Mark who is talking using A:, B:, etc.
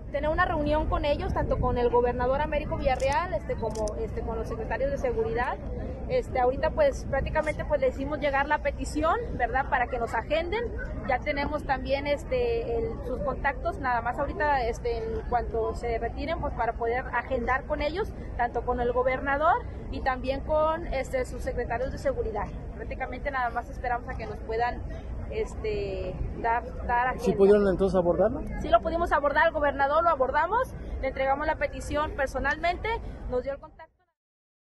A: tener una reunión con ellos, tanto con el gobernador Américo Villarreal, como con los secretarios de seguridad. Ahorita pues prácticamente pues le hicimos llegar la petición, ¿verdad?, para que nos agenden. Ya tenemos también sus contactos, nada más ahorita en cuanto se retiren, pues para poder agendar con ellos, tanto con el gobernador y también con sus secretarios de seguridad. Prácticamente nada más esperamos a que nos puedan dar agenda.
B: ¿Sí pudieron entonces abordarlo?
A: Sí lo pudimos abordar, el gobernador lo abordamos, le entregamos la petición personalmente, nos dio el contacto.